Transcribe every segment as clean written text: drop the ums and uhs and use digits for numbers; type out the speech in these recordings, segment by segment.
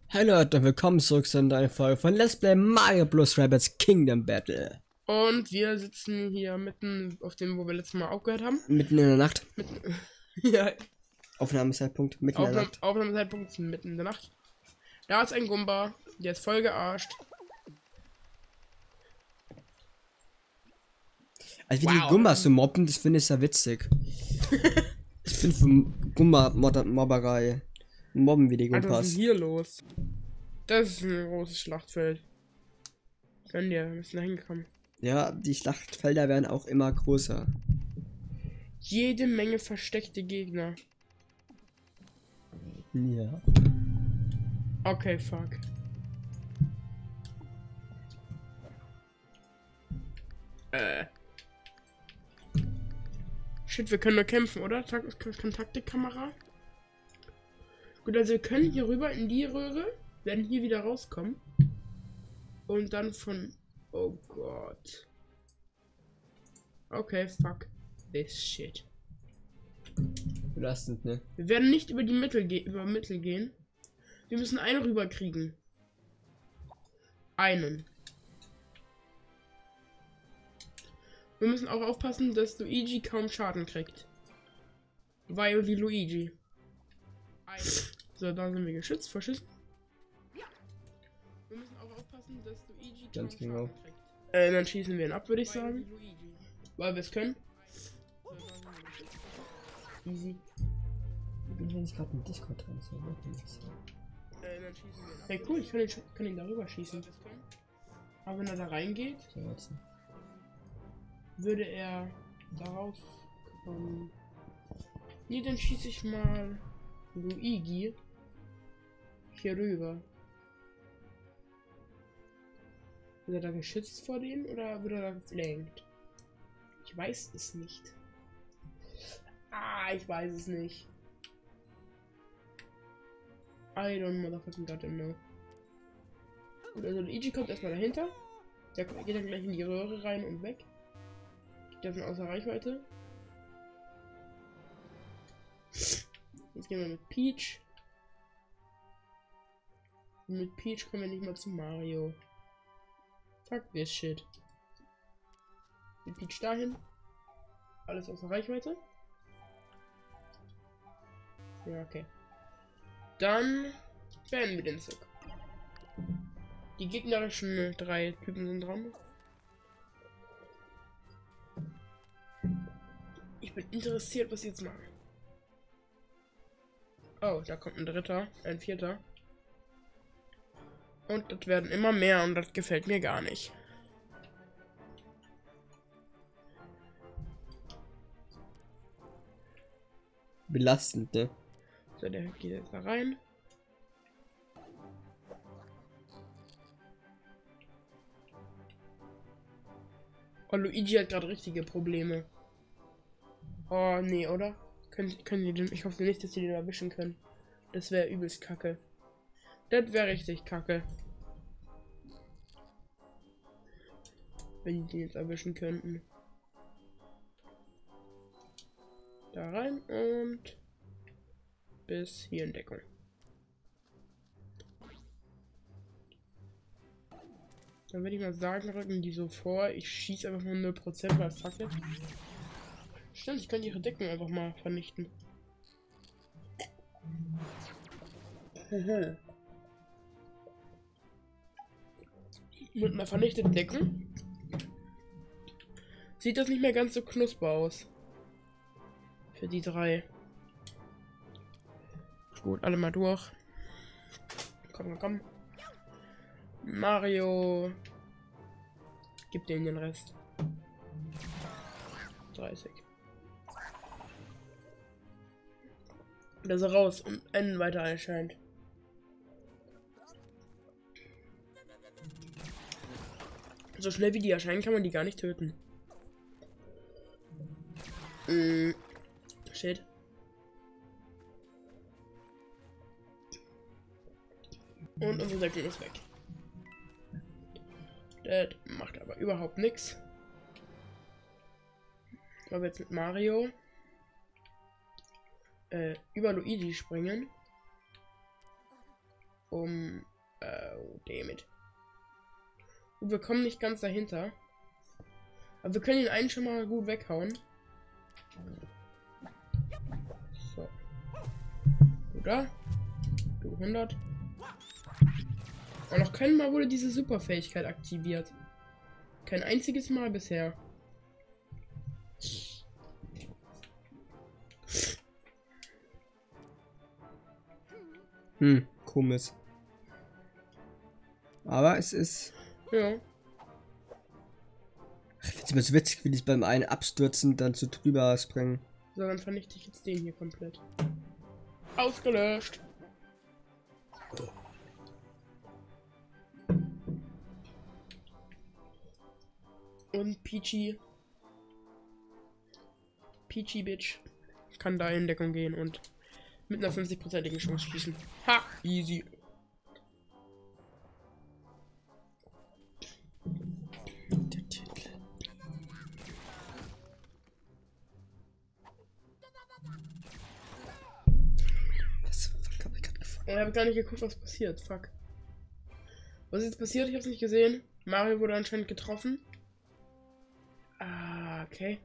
Hallo Leute, willkommen zurück zu einer neuen Folge von Let's Play Mario Bros. Rabbids Kingdom Battle. Und wir sitzen hier mitten auf dem, wo wir letztes Mal aufgehört haben. Mitten in der Nacht. Ja. Aufnahmezeitpunkt mitten in der Nacht. Aufnahmezeitpunkt ist mitten in der Nacht. Da ist ein Gumba, der ist voll gearscht. Also wie die Gumbas so mobben, das finde ich ja witzig. Ich bin für Gumba-Mobberei. Mobben wie die Alter, was ist Gumpas. denn hier los? Das ist ein großes Schlachtfeld. Gönn dir, wir müssen da hinkommen. Ja, die Schlachtfelder werden auch immer größer. Jede Menge versteckte Gegner. Ja. Okay, fuck. Shit, wir können nur kämpfen, oder? Taktikkamera. Gut, also wir können hier rüber in die Röhre, werden hier wieder rauskommen. Und dann von... Oh Gott. Okay, fuck this shit. Belastend, ne? Wir werden nicht über die Mittel gehen. Wir müssen einen rüber kriegen. Einen. Wir müssen auch aufpassen, dass Luigi kaum Schaden kriegt. Weil wie Luigi. So, da sind wir geschützt vor Schüssen. Wir müssen auch aufpassen, dass Luigi Ganz kaum genau. Schaden kriegt. Dann schießen wir ihn ab, würde ich sagen. Weil wir es können. Easy. Ich bin hier nicht gerade im Discord drin. So Dann schießen wir ihn ab. Hey, cool, ich kann ihn darüber schießen. Aber wenn er da reingeht, würde er darauf kommen. Nee, dann schieße ich mal Luigi hier rüber. Wird er da geschützt vor denen oder wird er da geflankt? Ich weiß es nicht. Ich weiß es nicht. I don't motherfucking goddamn know. Gut, also Luigi kommt erstmal dahinter. Der geht dann gleich in die Röhre rein und weg. Der ist außer Reichweite. Jetzt gehen wir mit Peach. Und mit Peach kommen wir nicht mal zu Mario. Fuck this shit. Mit Peach dahin. Alles außer Reichweite. Ja, okay. Dann beenden wir den Zug. Die gegnerischen 3 Typen sind dran. Ich bin interessiert, was sie jetzt machen. Oh, da kommt ein dritter, ein vierter. Und das werden immer mehr und das gefällt mir gar nicht. Belastend, ne? So, der geht jetzt da rein. Oh, Luigi hat gerade richtige Probleme. Oh, nee, oder? Können die den? Ich hoffe nicht, dass die den erwischen können. Das wäre übelst kacke. Das wäre richtig kacke. Wenn die den jetzt erwischen könnten. Da rein und bis hier in Deckung. Dann würde ich mal sagen, rücken die so vor. Ich schieße einfach mal 0%, weil fuck it. Stimmt, ich kann ihre Deckung einfach mal vernichten. Mit einer vernichteten Deckung sieht das nicht mehr ganz so knusper aus. Für die 3. Gut, alle mal durch. Komm. Mario. Gib denen den Rest. 30. Da ist er raus und einen weiter erscheint. So schnell wie die erscheinen, kann man die gar nicht töten. Shit. Und unsere Deckung ist weg. Das macht aber überhaupt nichts. Weil wir jetzt mit Mario über Luigi springen. Dammit. Und wir kommen nicht ganz dahinter. Aber wir können ihn einen schon mal gut weghauen. So. Du da. Du 100. Und noch kein Mal wurde diese Superfähigkeit aktiviert. Kein einziges Mal bisher. Komisch. Aber es ist... Ja. Ich finde es witzig, wie die beim einen abstürzen dann zu drüber springen. So, dann vernichte ich jetzt den hier komplett. Ausgelöscht. Und Peachy Bitch kann da in Deckung gehen und mit einer 50%igen Chance schießen. Ha! Easy. Ich habe gar nicht geguckt, was passiert. Fuck. Was ist jetzt passiert? Ich habe es nicht gesehen. Mario wurde anscheinend getroffen. Ah, okay.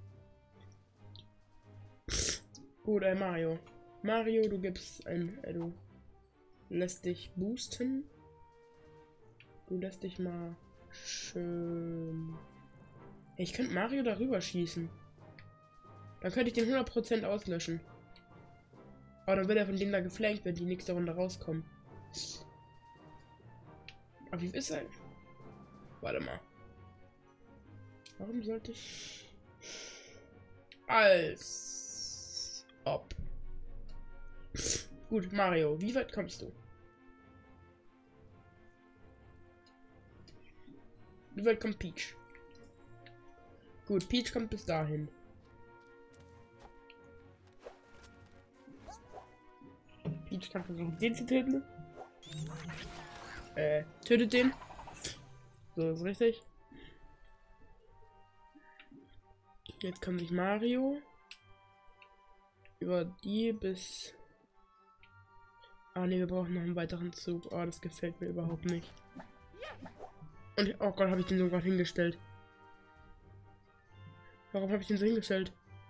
Gut, Mario. Mario, du gibst ein... du lässt dich boosten. Du lässt dich mal schön... Ich könnte Mario darüber schießen. Dann könnte ich den 100% auslöschen. Aber dann wird er von denen da geflankt, wenn die nächste Runde rauskommen. Aber wie ist er? Warte mal. Warum sollte ich... Als... ob. Gut, Mario, wie weit kommst du? Wie weit kommt Peach? Gut, Peach kommt bis dahin. Peach kann versuchen, den zu töten. Tötet den. So, ist richtig. Jetzt kann sich Mario über die bis... Ah ne, wir brauchen noch einen weiteren Zug. Oh, das gefällt mir überhaupt nicht. Und, oh Gott, habe ich den sogar hingestellt. Warum habe ich den so hingestellt?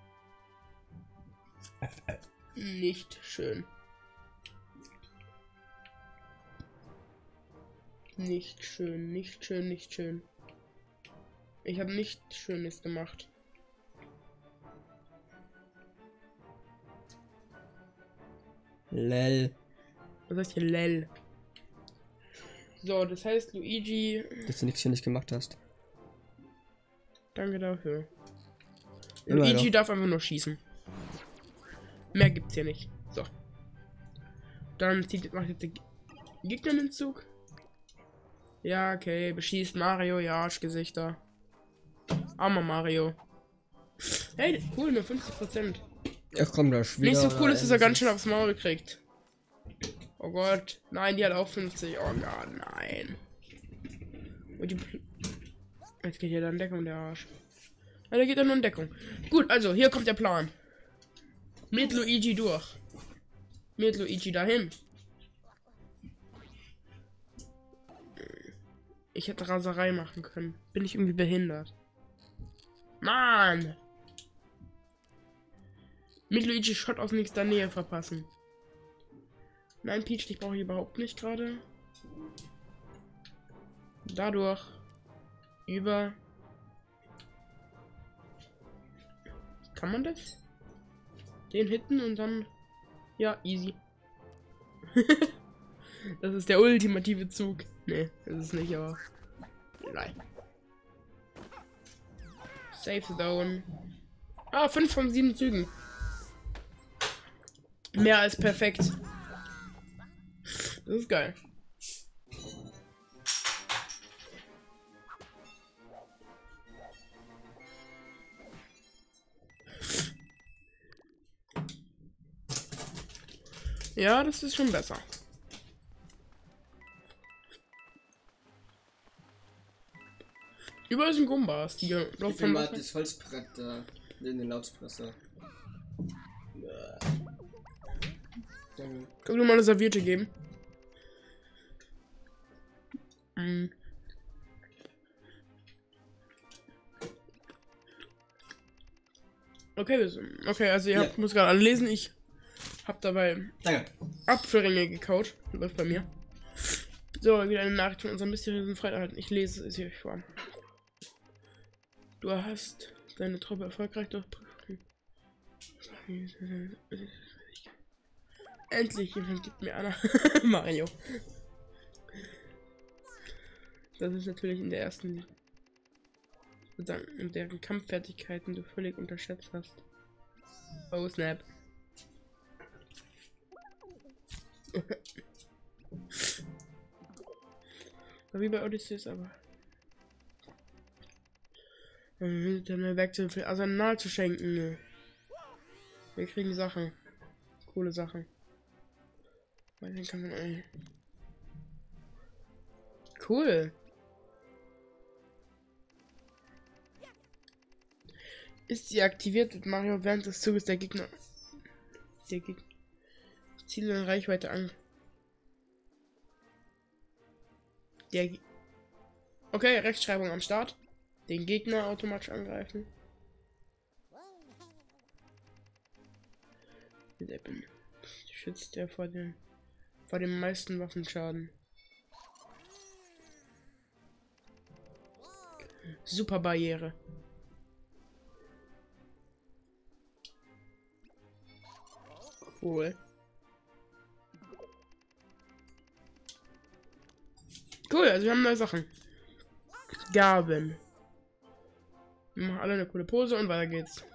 Nicht schön. Nicht schön, nicht schön, nicht schön. Ich habe nichts Schönes gemacht. Lel. Was heißt hier Lel? So, das heißt Luigi... Dass du nichts hier nicht gemacht hast. Danke dafür. Immer Luigi noch. darf einfach nur schießen. Mehr gibt's hier nicht. So. Dann macht jetzt der Gegner den Zug. Ja, okay. Beschießt Mario. Ja, Arschgesichter. Armer Mario. Hey, cool, nur 50%. Ja, komm, da schwer. Nicht so cool ist, dass er ganz schön aufs Maul kriegt. Oh Gott. Nein, die hat auch 50. Oh Gott, nein. Und die... Jetzt geht hier dann Deckung, der Arsch. Ja, der geht dann nur in Deckung. Gut, also, hier kommt der Plan. Mit Luigi durch. Mit Luigi dahin. Ich hätte Raserei machen können. Bin ich irgendwie behindert? Mann! Mit Luigi Shot aus nächster Nähe verpassen. Nein, Peach, dich brauche ich überhaupt nicht gerade. Dadurch. Über. Kann man das? Den hitten und dann... Ja, easy. Das ist der ultimative Zug. Nee, das ist nicht, aber... Nein. Safe Zone. Ah, 5 von 7 Zügen. Mehr als perfekt. Das ist geil. Ja, das ist schon besser. Überall sind Gumbas, die Ich will mal das Holzbrett da neben den Lautsprecher. Kannst du mal eine Serviette geben? Mhm. Okay, okay, also ihr habt, muss gerade alle lesen. Ich habe dabei Danke. Apfelringe gekaut. Läuft bei mir. So, wieder eine Nachricht von unserem mysteriösen Freund erhalten. Ich lese es hier vor. Du hast deine Truppe erfolgreich durchbrochen. Endlich, jemand gibt mir Anna. Mario. Das ist natürlich in der ersten, sozusagen, in deren Kampffertigkeiten du völlig unterschätzt hast. Oh, snap. Wie bei Odysseus, aber. Dann Werkzeug für Arsenal zu schenken. Wir kriegen Sachen. Coole Sachen. Cool. Ist sie aktiviert, wird Mario während des Zuges der Gegner. Ziele in Reichweite an. Okay, Rechtschreibung am Start. Den Gegner automatisch angreifen. Schützt er vor dem meisten Waffenschaden. Super Barriere. Cool. Cool, also wir haben neue Sachen. Gaben. Wir machen alle eine coole Pose und weiter geht's.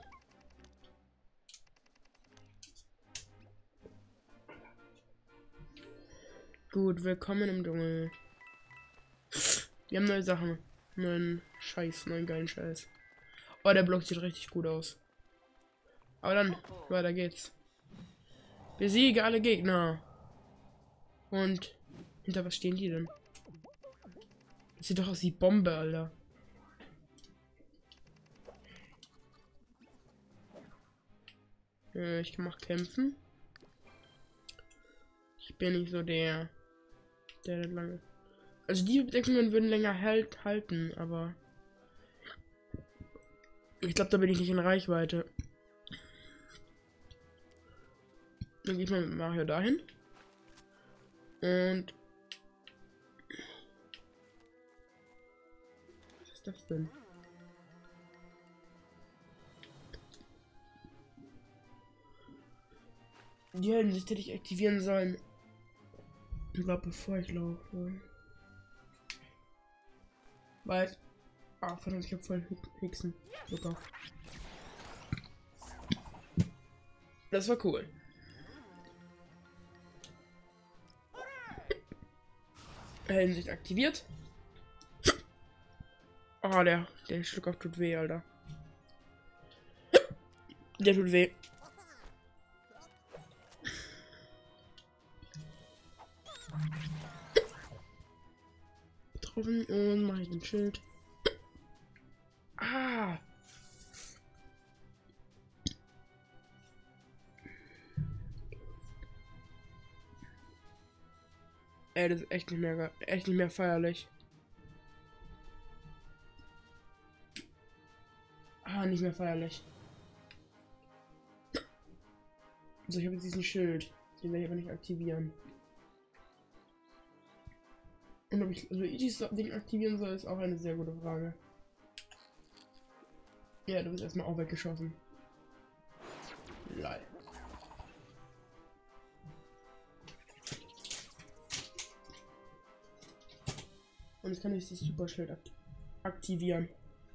Gut, willkommen im Dschungel. Wir haben neue Sachen. Neuen Scheiß, neuen geilen Scheiß. Oh, der Block sieht richtig gut aus. Aber dann, weiter geht's. Besiege alle Gegner. Und hinter was stehen die denn? Das sieht doch aus wie Bombe, Alter. Ich kann auch kämpfen. Ich bin nicht so der lange. Also die Bedeckungen würden länger halten, aber ich glaube, da bin ich nicht in Reichweite. Dann gehe ich mal mit Mario dahin. Und was ist das denn? Die Heldensicht hätte ich aktivieren sollen. Ich glaube, bevor ich laufe. Weil. Ah, verdammt, ich habe voll Hexen. Super. Das war cool. Heldensicht aktiviert. Ah, der Schluckauf tut weh, Alter. Der tut weh. Getroffen und mache ich ein Schild. Ah! Ey, das ist echt nicht mehr feierlich. Ah, nicht mehr feierlich. Also ich habe jetzt diesen Schild. Den werde ich aber nicht aktivieren. Und ob ich Luigi's Ding aktivieren soll, ist auch eine sehr gute Frage. Ja, du bist erstmal auch weggeschossen. Lol. Und jetzt kann ich das Superschild aktivieren.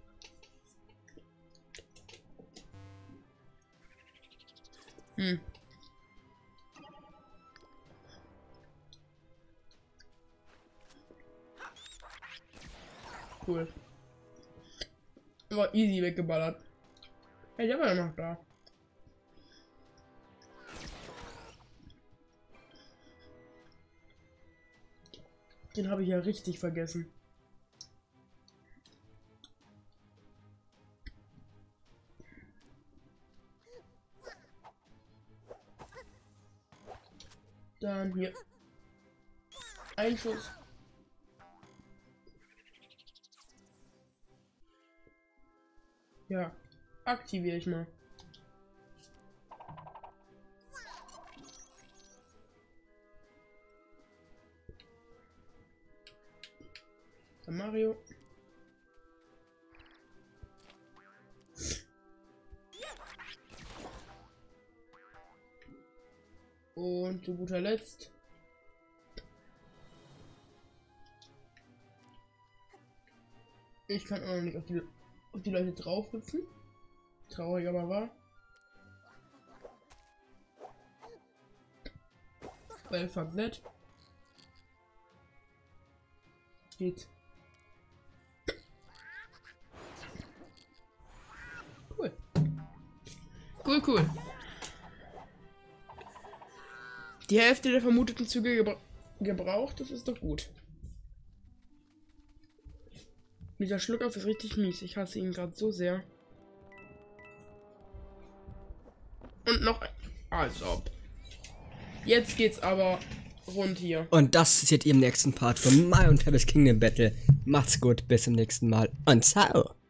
Cool. War easy weggeballert. Hey, der war ja noch da. Den habe ich ja richtig vergessen. Dann hier. Ein Schuss. Ja, aktiviere ich mal. Dann Mario. Und zu guter Letzt ich kann auch noch nicht auf die Leute drauf hüpfen. Traurig aber wahr. Weil fand nett. Geht. Cool. Cool. Die Hälfte der vermuteten Züge gebraucht, das ist doch gut. Dieser Schluckauf ist richtig mies. Ich hasse ihn gerade so sehr. Und noch ein. Also ob. Jetzt geht's aber rund hier. Und das seht ihr im nächsten Part von Mario und Rabbids Kingdom Battle. Macht's gut, bis zum nächsten Mal und ciao.